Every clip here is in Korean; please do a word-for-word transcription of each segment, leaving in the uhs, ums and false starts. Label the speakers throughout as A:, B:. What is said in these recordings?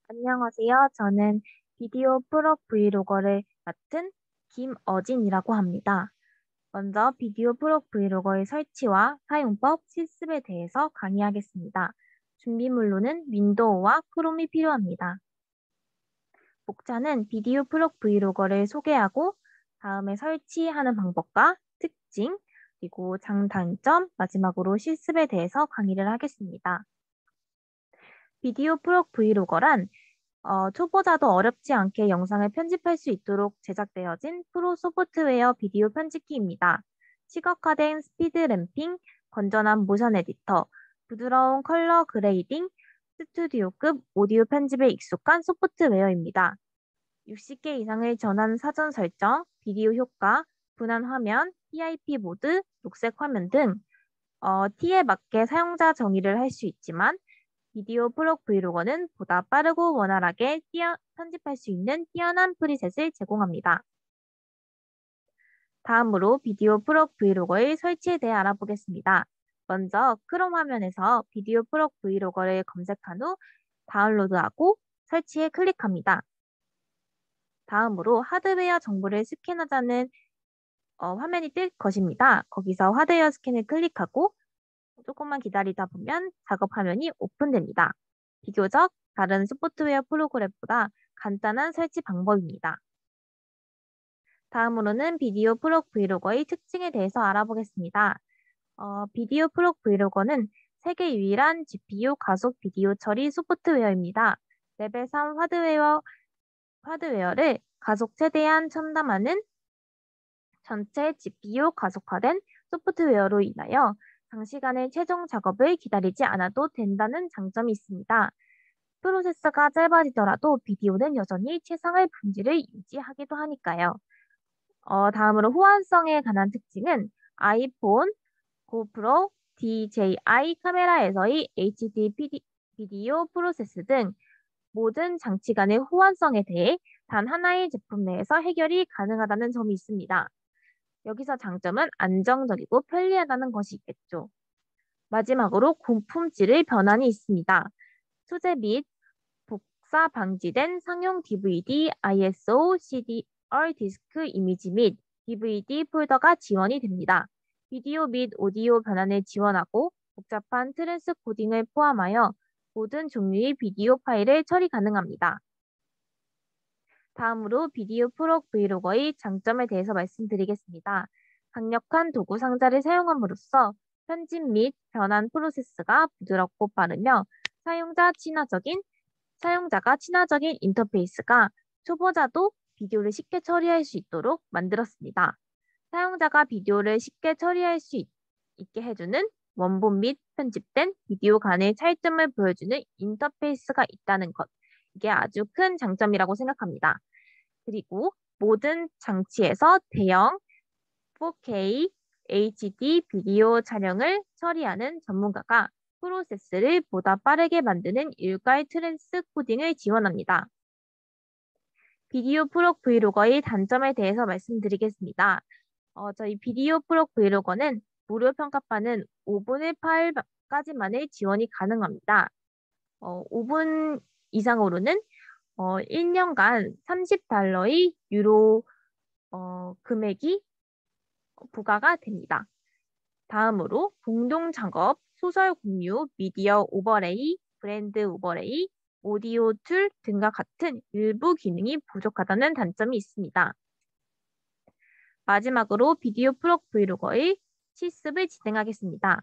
A: 안녕하세요. 저는 비디오 프로 브이로거를 맡은 김어진이라고 합니다. 먼저 비디오 프로 브이로거의 설치와 사용법, 실습에 대해서 강의하겠습니다. 준비물로는 윈도우와 크롬이 필요합니다. 목차는 비디오 프로 브이로거를 소개하고 다음에 설치하는 방법과 특징, 그리고 장단점, 마지막으로 실습에 대해서 강의를 하겠습니다. 비디오 프로 브이로거란 어, 초보자도 어렵지 않게 영상을 편집할 수 있도록 제작되어진 프로 소프트웨어 비디오 편집기입니다. 시각화된 스피드 램핑, 건전한 모션 에디터, 부드러운 컬러 그레이딩, 스튜디오급 오디오 편집에 익숙한 소프트웨어입니다. 육십 개 이상의 전환 사전 설정, 비디오 효과, 분할 화면, 티아이피 모드, 녹색 화면 등 어, T에 맞게 사용자 정의를 할 수 있지만 비디오 프로 브이로거는 보다 빠르고 원활하게 뛰어, 편집할 수 있는 뛰어난 프리셋을 제공합니다. 다음으로 비디오 프로 브이로거의 설치에 대해 알아보겠습니다. 먼저 크롬 화면에서 비디오 프로 브이로거를 검색한 후 다운로드하고 설치에 클릭합니다. 다음으로 하드웨어 정보를 스캔하자는 어, 화면이 뜰 것입니다. 거기서 하드웨어 스캔을 클릭하고 조금만 기다리다 보면 작업 화면이 오픈됩니다. 비교적 다른 소프트웨어 프로그램보다 간단한 설치 방법입니다. 다음으로는 비디오 프로 브이로거의 특징에 대해서 알아보겠습니다. 어, 비디오 프로 브이로거는 세계 유일한 지피유 가속 비디오 처리 소프트웨어입니다. 레벨 삼 하드웨어, 하드웨어를 가속 최대한 첨단화하는 전체 지피유 가속화된 소프트웨어로 인하여 장시간의 최종 작업을 기다리지 않아도 된다는 장점이 있습니다. 프로세서가 짧아지더라도 비디오는 여전히 최상의 품질을 유지하기도 하니까요. 어, 다음으로 호환성에 관한 특징은 아이폰, 고프로, 디제이아이 카메라에서의 에이치디 피디, 비디오 프로세스 등 모든 장치 간의 호환성에 대해 단 하나의 제품 내에서 해결이 가능하다는 점이 있습니다. 여기서 장점은 안정적이고 편리하다는 것이 있겠죠. 마지막으로 고품질의 변환이 있습니다. 소재 및 복사 방지된 상용 디브이디, 아이에스오, 씨디알 디스크 이미지 및 디브이디 폴더가 지원이 됩니다. 비디오 및 오디오 변환을 지원하고 복잡한 트랜스코딩을 포함하여 모든 종류의 비디오 파일을 처리 가능합니다. 다음으로 비디오 프로 브이로거의 장점에 대해서 말씀드리겠습니다. 강력한 도구 상자를 사용함으로써 편집 및 변환 프로세스가 부드럽고 빠르며 사용자 친화적인, 사용자가 친화적인 인터페이스가 초보자도 비디오를 쉽게 처리할 수 있도록 만들었습니다. 사용자가 비디오를 쉽게 처리할 수 있, 있게 해주는 원본 및 편집된 비디오 간의 차이점을 보여주는 인터페이스가 있다는 것. 이게 아주 큰 장점이라고 생각합니다. 그리고 모든 장치에서 대형 포케이 에이치디 비디오 촬영을 처리하는 전문가가 프로세스를 보다 빠르게 만드는 일괄 트랜스 코딩을 지원합니다. 비디오 프로 브이로거의 단점에 대해서 말씀드리겠습니다. 어, 저희 비디오 프로 브이로거는 무료 평가판은 오 분의 파일까지만의 지원이 가능합니다. 어, 오 분 이상으로는 어, 일 년간 삼십 달러의 유로 어, 금액이 부과가 됩니다. 다음으로 공동 작업, 소설 공유, 미디어 오버레이, 브랜드 오버레이, 오디오 툴 등과 같은 일부 기능이 부족하다는 단점이 있습니다. 마지막으로 비디오 프로 브이로거의 실습을 진행하겠습니다.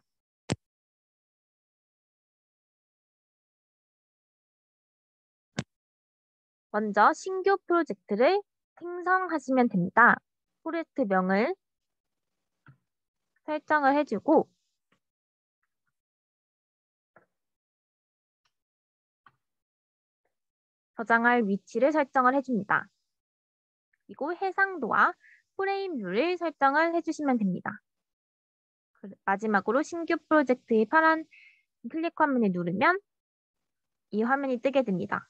A: 먼저 신규 프로젝트를 생성하시면 됩니다. 프로젝트명을 설정을 해주고 저장할 위치를 설정을 해줍니다. 그리고 해상도와 프레임률을 설정을 해주시면 됩니다. 마지막으로 신규 프로젝트의 파란 클릭 화면을 누르면 이 화면이 뜨게 됩니다.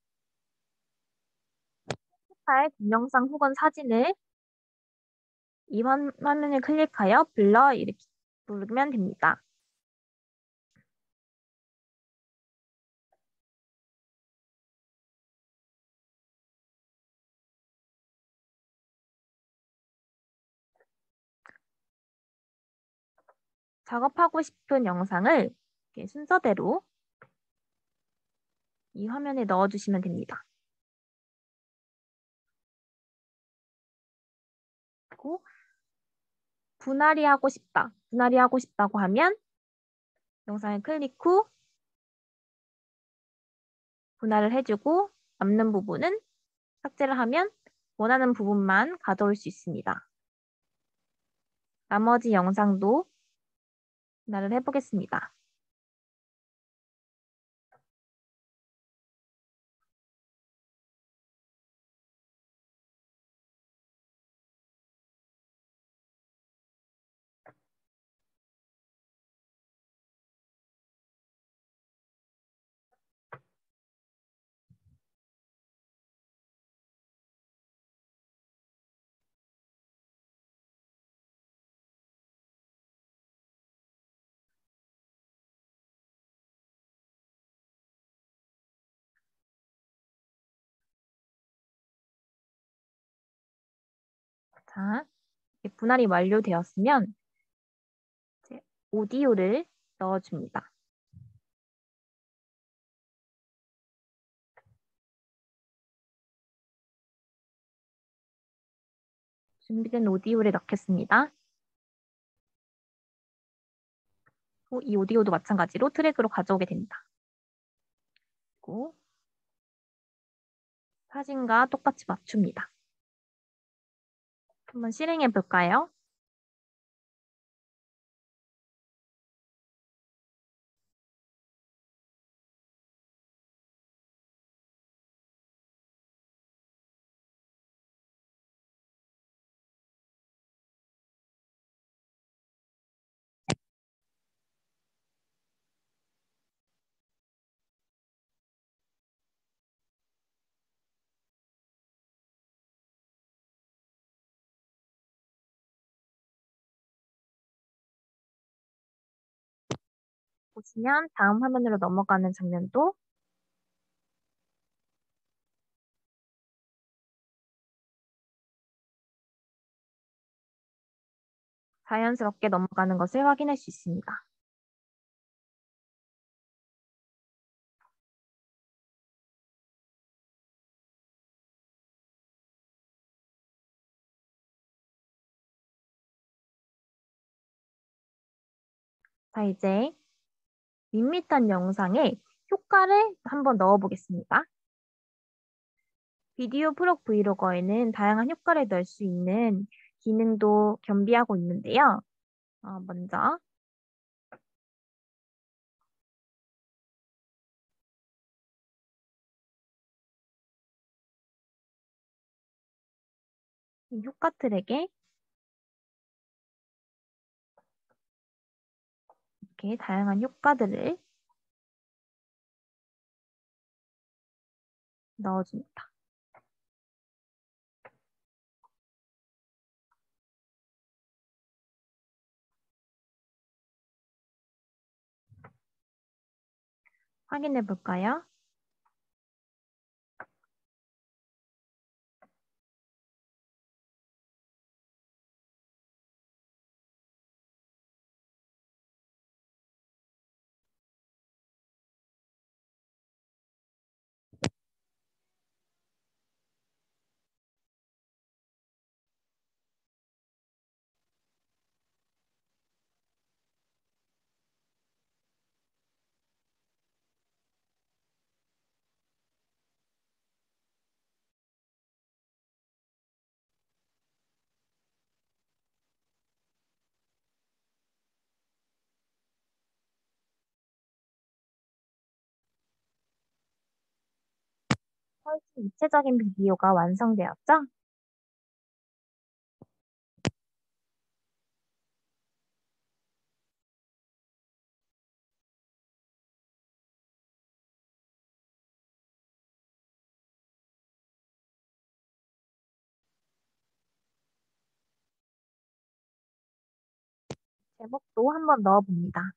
A: 파일 동영상 혹은 사진을 이 화- 화면을 클릭하여 불러 이렇게 부르면 됩니다. 작업하고 싶은 영상을 이렇게 순서대로 이 화면에 넣어주시면 됩니다. 그리고 분할이 하고 싶다. 분할이 하고 싶다고 하면 영상을 클릭 후 분할을 해주고 남는 부분은 삭제를 하면 원하는 부분만 가져올 수 있습니다. 나머지 영상도 분할을 해보겠습니다. 자, 이렇게 분할이 완료되었으면 이제 오디오를 넣어줍니다. 준비된 오디오를 넣겠습니다. 이 오디오도 마찬가지로 트랙으로 가져오게 됩니다. 그리고 사진과 똑같이 맞춥니다. 한번 실행해 볼까요? 보시면 다음 화면으로 넘어가는 장면도 자연스럽게 넘어가는 것을 확인할 수 있습니다. 자, 이제 밋밋한 영상에 효과를 한번 넣어 보겠습니다. 비디오 프로 브이로거에는 다양한 효과를 넣을 수 있는 기능도 겸비하고 있는데요. 어, 먼저 이 효과 트랙에 이렇게 다양한 효과들을 넣어줍니다. 확인해 볼까요? 훨씬 입체적인 비디오가 완성되었죠? 제목도 한번 넣어봅니다.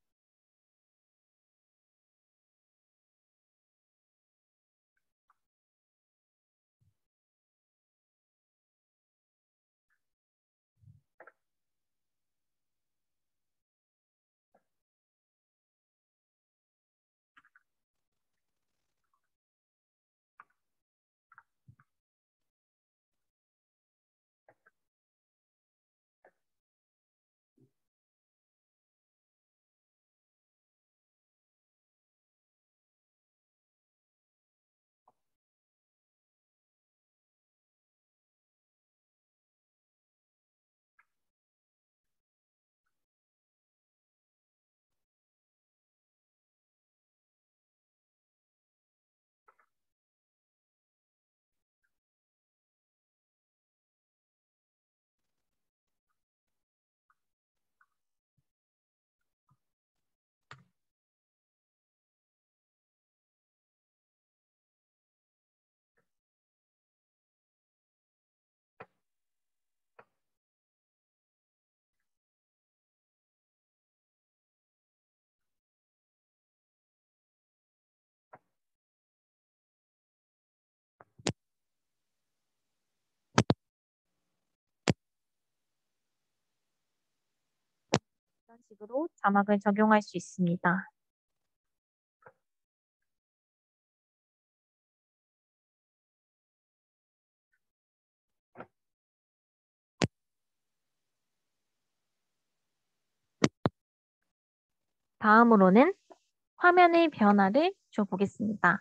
A: 이런 식으로 자막을 적용할 수 있습니다. 다음으로는 화면의 변화를 줘보겠습니다.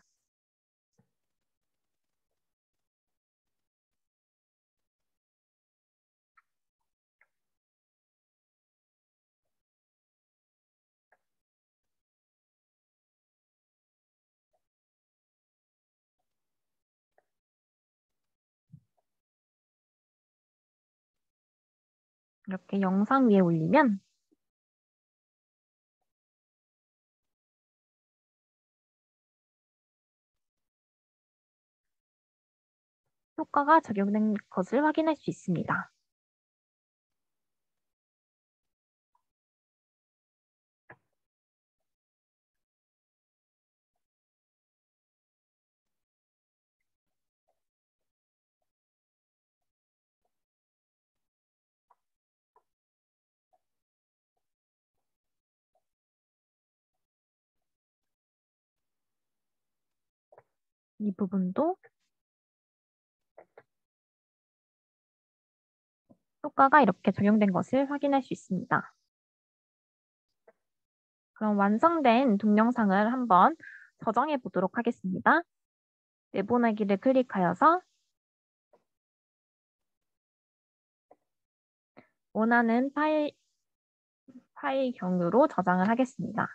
A: 이렇게 영상 위에 올리면 효과가 적용된 것을 확인할 수 있습니다. 이 부분도 효과가 이렇게 적용된 것을 확인할 수 있습니다. 그럼 완성된 동영상을 한번 저장해 보도록 하겠습니다. 내보내기를 클릭하여서 원하는 파일, 파일 경유로 저장을 하겠습니다.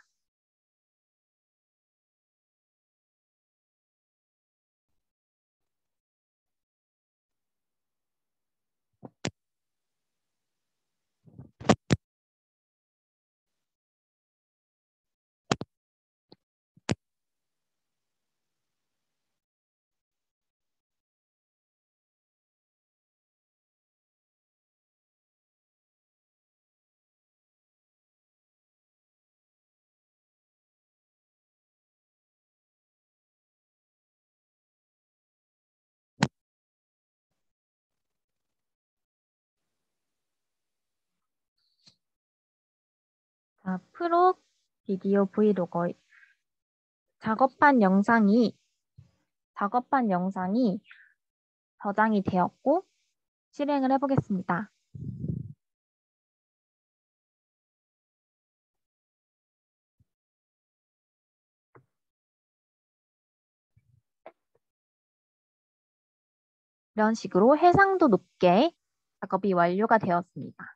A: 자, 프로 비디오 브이로그 작업한 영상이 작업한 영상이 저장이 되었고 실행을 해보겠습니다. 이런 식으로 해상도 높게 작업이 완료가 되었습니다.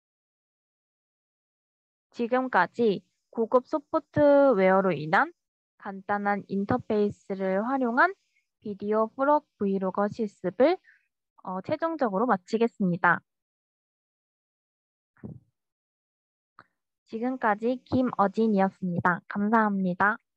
A: 지금까지 고급 소프트웨어로 인한 간단한 인터페이스를 활용한 비디오 프로 브이로거 실습을 어, 최종적으로 마치겠습니다. 지금까지 김어진이었습니다. 감사합니다.